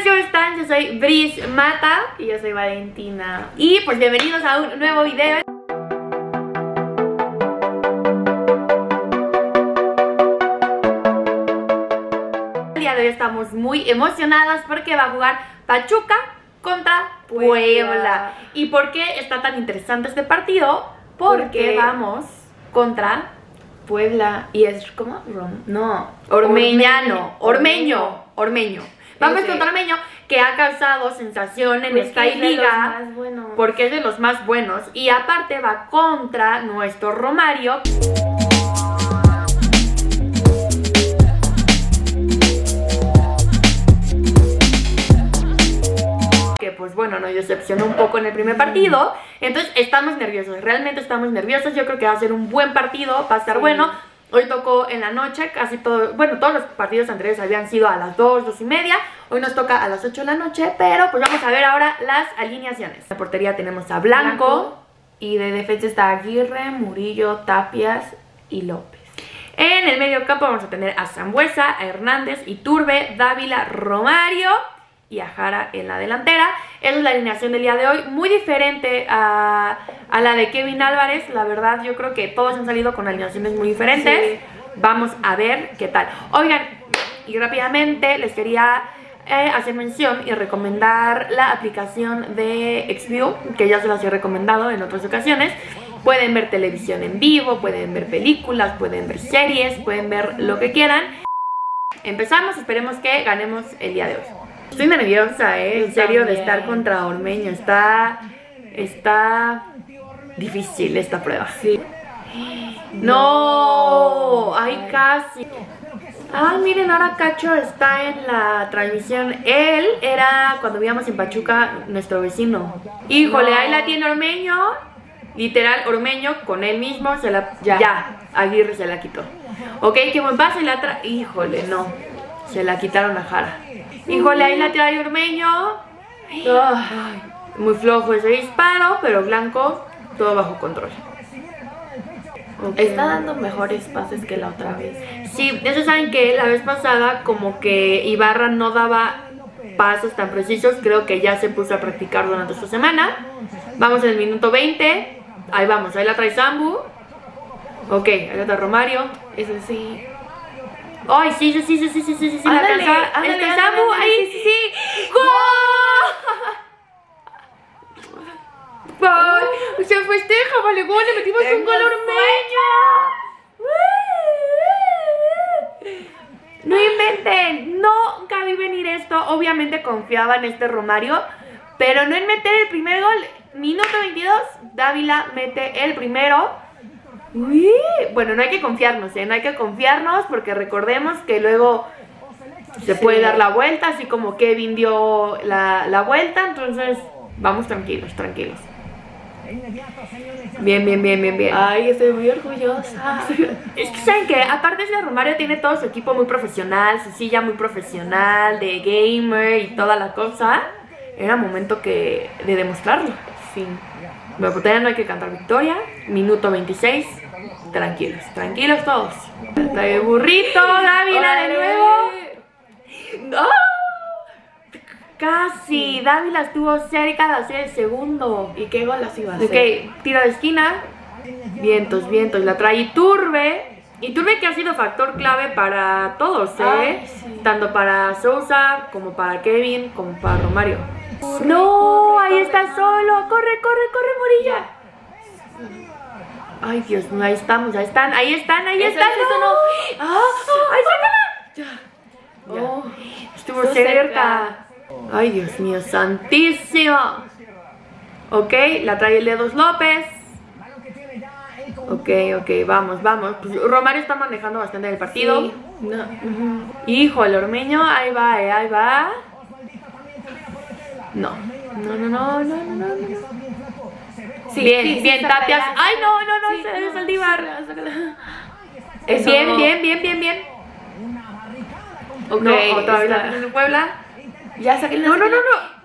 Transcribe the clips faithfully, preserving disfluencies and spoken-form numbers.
amigos, ¿cómo están? Yo soy Bris Mata. Y yo soy Valentina. Y pues bienvenidos a un nuevo video. El día de hoy estamos muy emocionadas porque va a jugar Pachuca contra Puebla. Puebla. ¿Y por qué está tan interesante este partido? Porque, porque vamos contra Puebla. Y es como Rom no Ormeñano, Ormeño, Ormeño. Vamos contra Ormeño, que ha causado sensación en pues esta es liga, bueno. porque es de los más buenos. Y aparte va contra nuestro Romario, que pues bueno, nos decepcionó un poco en el primer partido. Entonces estamos nerviosos, realmente estamos nerviosos. Yo creo que va a ser un buen partido, va a estar sí. bueno. Hoy tocó en la noche, casi todo, bueno, todos los partidos anteriores habían sido a las dos, dos y media. Hoy nos toca a las ocho de la noche, pero pues vamos a ver ahora las alineaciones. En la portería tenemos a Blanco, Blanco y de defensa está Aguirre, Murillo, Tapias y López. En el medio campo vamos a tener a Sambuesa, a Hernández, Iturbe, Dávila, Romario y a Jara en la delantera. Esa es la alineación del día de hoy, muy diferente a, a la de Kevin Álvarez. La verdad, yo creo que todos han salido con alineaciones muy diferentes. Sí. Vamos a ver qué tal. Oigan, y rápidamente les quería eh, hacer mención y recomendar la aplicación de Xview, que ya se las he recomendado en otras ocasiones. Pueden ver televisión en vivo, pueden ver películas, pueden ver series, pueden ver lo que quieran. Empezamos, esperemos que ganemos el día de hoy. Estoy nerviosa, eh, en serio, de estar contra Ormeño. Está, está difícil esta prueba. Sí. No, ay, casi. Ay, miren, ahora Cacho está en la transmisión. Él era, cuando vivíamos en Pachuca, nuestro vecino. Híjole, no. Ahí la tiene Ormeño. Literal, Ormeño con él mismo se la... Ya, ya Aguirre se la quitó. Ok, qué buen pase, la tra... Híjole, no. Se la quitaron a Jara. Híjole, ahí la trae Ormeño. Ay, muy flojo ese disparo, pero Blanco, todo bajo control. Okay. Está dando mejores pases que la otra vez. Sí, eso saben que la vez pasada como que Ibarra no daba pasos tan precisos. Creo que ya se puso a practicar durante esta semana. Vamos en el minuto veinte. Ahí vamos, ahí la trae Sambu. Ok, ahí la trae Romario. Eso sí. Ay, sí, sí, sí, sí, sí, sí, sí, sí, ándale, la alcanza. ándale, Este ándale, Sambu, ándale, ahí, sí, sí, sí. ¡Gol! ¡Oh! Se festeja, vale, gol, le metimos un gol Ormeño. No inventen, nunca vi venir esto. Obviamente confiaba en este Romario, pero no en meter el primer gol. Minuto veintidós, Dávila mete el primero. Uy, bueno, no hay que confiarnos, ¿eh? No hay que confiarnos porque recordemos que luego se puede sí. dar la vuelta, así como Kevin dio la, la vuelta. Entonces, vamos tranquilos, tranquilos. Bien, bien, bien, bien, bien. Ay, estoy muy orgullosa. Es que saben que aparte de Romario tiene todo su equipo muy profesional, su silla muy profesional, de gamer y toda la cosa. Era momento que de demostrarlo. Sí. Bueno, pues todavía no hay que cantar victoria. Minuto veintiséis. Tranquilos, tranquilos todos. Trae burrito, Dávila de nuevo. ¡No! Casi, Dávila estuvo cerca de hacer el segundo. ¿Y qué gol así va a hacer? Ok, tiro de esquina. Vientos, vientos. La trae Iturbe. Iturbe que ha sido factor clave para todos, ¿eh? Ay, sí. Tanto para Sousa, como para Kevin, como para Romario. Corre, no, corre, ahí corre. está solo. Corre, corre, corre, Murillo. Ay, Dios mío, ahí estamos, ahí están, ahí están, ahí eso, están. Eso no. ¡Ah! ¡Ay, sácala! Ya. Ya. Oh, estuvo cerca. cerca. Ay, Dios mío, santísimo. Ok, la trae el dedos López. Ok, ok, vamos, vamos. Pues Romario está manejando bastante el partido. Sí. No. Uh-huh. Hijo, el Ormeño, ahí va, eh, ahí va. No, no, no, no, no, no, no. Sí, bien, sí, bien, sí, Tapias. Ay, no, no, no, sí, se debe no, Saldívar. Eso bien, no. bien, bien, bien, bien. Ok, no, otra vez la tiene Puebla. Ya saqué la No, no, no, no.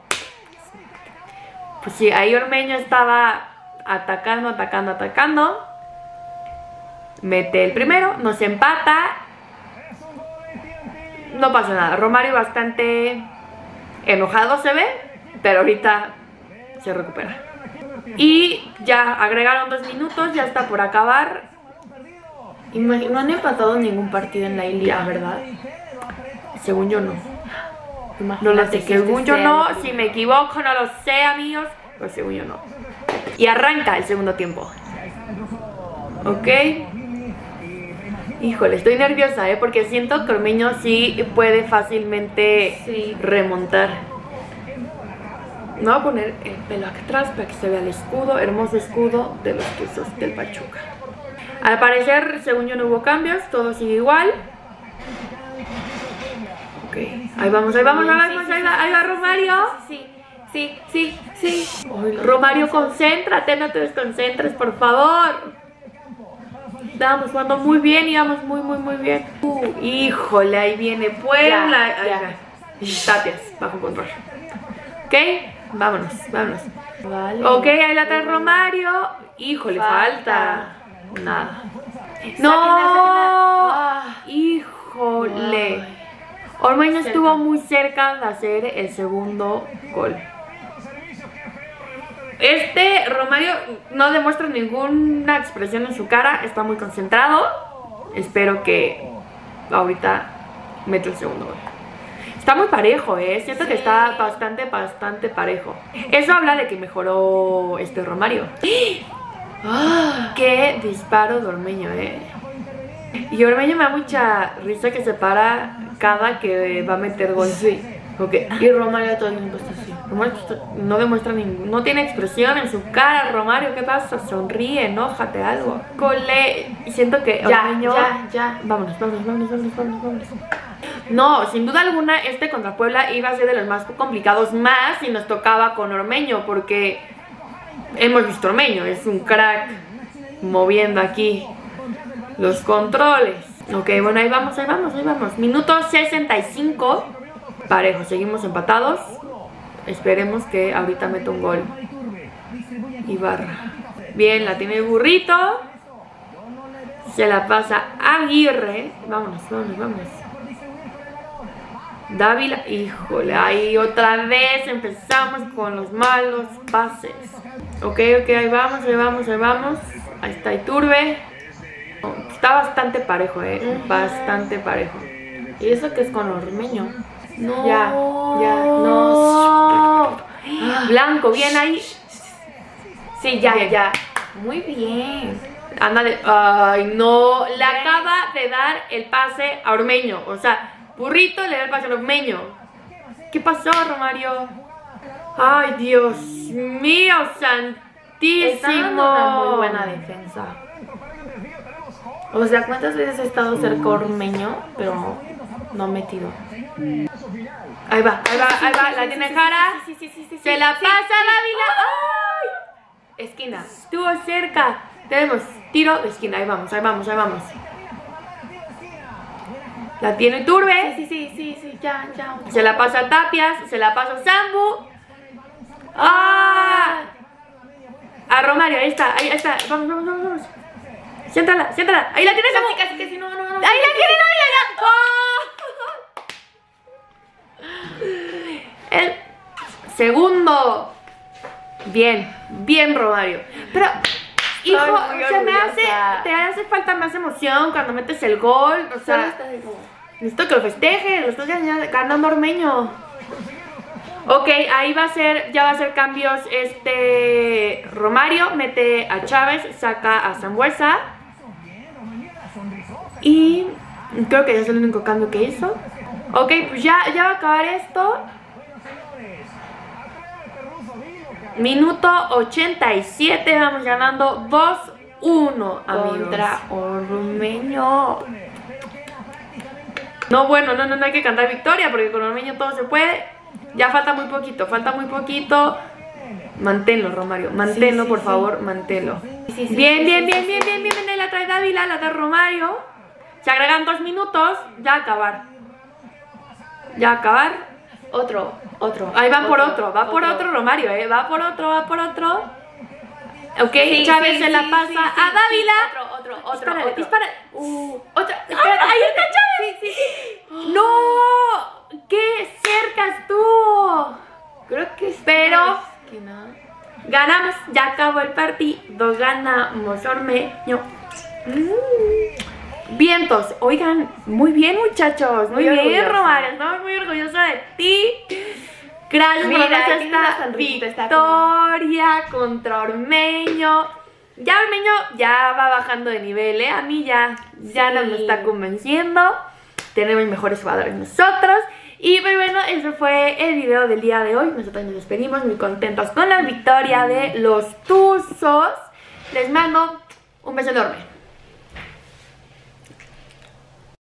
Pues sí, ahí Ormeño estaba atacando, atacando, atacando. Mete el primero, nos empata. No pasa nada. Romario bastante Enojado se ve, pero ahorita se recupera. Y ya agregaron dos minutos, ya está por acabar. Imag- no han empatado ningún partido en la liga, ¿verdad? Según yo no. No lo Imagínate sé, que según este yo sea no, el si me equivoco no lo sé, amigos, pero según yo no. Y arranca el segundo tiempo. Ok. Híjole, estoy nerviosa, ¿eh? Porque siento que Ormeño sí puede fácilmente Sí. remontar. Me voy a poner el pelo acá atrás para que se vea el escudo, hermoso escudo de los Tuzos del Pachuca. Al parecer, según yo no hubo cambios, todo sigue igual. Ok, ahí vamos, ahí vamos, ahí vamos, ahí va, ahí va Romario. Sí, sí, sí, sí. sí. Romario, concéntrate, no te desconcentres, por favor. Estábamos jugando muy bien, íbamos muy, muy, muy bien. Uh, híjole, ahí viene Puebla. Ya, ya. Ahí va. Tapias, bajo control. Ok, vámonos, vámonos. Vale. Ok, ahí la trae Romario. Híjole, falta. Falta. Nada. Sáquenla, No, sáquenla. Ah. híjole. Ay. Ormeño Cerca. estuvo muy cerca de hacer el segundo gol. Este Romario no demuestra ninguna expresión en su cara, está muy concentrado. Espero que ahorita meta el segundo gol. Está muy parejo, eh. Siento Sí. que está bastante, bastante parejo. Eso habla de que mejoró este Romario. Ah. Qué disparo de Ormeño, eh. Y Ormeño me da mucha risa que se para cada que va a meter gol. Sí. Okay. Y Romario todo el tiempo está así. Romario no demuestra ningún, no tiene expresión en su cara. Romario, ¿qué pasa? Sonríe, enójate, algo. Cole, y siento que Ya, Ormeño... ya, ya. Vámonos, vámonos, vámonos, vámonos, vámonos, vámonos. No, sin duda alguna, este contra Puebla iba a ser de los más complicados, más si nos tocaba con Ormeño, porque hemos visto Ormeño, es un crack moviendo aquí los controles. Ok, bueno, ahí vamos, ahí vamos, ahí vamos. Minuto sesenta y cinco. Parejo, seguimos empatados. Esperemos que ahorita meta un gol Ibarra. Bien, la tiene el burrito. Se la pasa Aguirre. Vámonos, vámonos, vámonos. Dávila, híjole, ahí otra vez empezamos con los malos pases. Ok, ok, ahí vamos, ahí vamos, ahí vamos. Ahí está Iturbe. Está bastante parejo, eh. Bastante parejo. ¿Y eso que es con Ormeño? No, Ya, ya, no. Blanco, bien ahí. Sí, ya, Bien. ya. Muy bien. Ándale. Ay, no. Le acaba de dar el pase a Ormeño. O sea, Burrito le da el pase a Ormeño. ¿Qué pasó, Romario? Ay, Dios mío, santísimo. Está dando una muy buena defensa. O sea, ¿cuántas veces he estado cerca Ormeño, pero no metido? Ahí va, ahí va, ahí va. La tiene Jara. Sí, sí, sí, sí. Se la pasa Dávila. ¡Ay! Esquina. Estuvo cerca. Tenemos tiro de esquina. Ahí vamos, ahí vamos, ahí vamos. La tiene Iturbe. Sí, sí, sí, sí, ya, ya. Se la pasa a Tapias. Se la pasa a Sambu. ¡Ah! A Romario, ahí está, ahí está. Vamos, vamos, vamos, vamos. Siéntala, siéntala. Ahí la tiene Sambu. Casi, casi, casi, no, no, no. Ahí la tiene Dávila. ¡Oh! El segundo. Bien, bien Romario. Pero, hijo, muy se me hace, orgullosa. te hace falta más emoción cuando metes el gol. O Solo sea, está de nuevo. necesito que lo festeje, lo estás ganando, ganando Ormeño. Ok, ahí va a ser, ya va a hacer cambios este Romario, mete a Chávez, saca a Sambuesa. Y creo que ya es el único cambio que hizo. Ok, pues ya, ya va a acabar esto. Minuto ochenta y siete, vamos ganando dos uno, amigos. Contra Ormeño. No, bueno, no, no, no hay que cantar victoria porque con Ormeño todo se puede. Ya falta muy poquito, falta muy poquito. Manténlo, Romario, manténlo, Sí, sí, por sí. favor, manténlo. Sí, sí, Bien, sí, bien, sí, bien, sí, bien, sí, bien, bien, bien, la trae Dávila, la trae Romario. Se agregan dos minutos, ya acabar. Ya acabar. Otro, otro. Ahí van por otro, va por otro Romario, eh, va por otro, va por otro. Ok, Sí, Chávez sí, se la sí, pasa sí, sí, a sí. Dávila. Otro, otro, otro, Dispárale, otro. dispárale. Uh, otra. ¡Ay, ahí está Chávez! Sí, sí, sí. ¡No! ¡Qué cerca estuvo! Pero Esquina. ganamos, ya acabó el partido, ganamos Ormeño. Mm. Vientos, oigan, muy bien muchachos, muy, Muy bien orgullosa. Romario, estamos muy orgullosa de ti. Gracias por Mira, darnos tiene una esta sonrisita, está como- victoria contra Ormeño. Ya Ormeño ya va bajando de nivel, ¿eh? A mí ya, ya Sí. no me está convenciendo. Tenemos mejores jugadores nosotros. Y pues bueno, ese fue el video del día de hoy. Nosotros nos despedimos muy contentos con la victoria de los Tuzos. Les mando un beso enorme.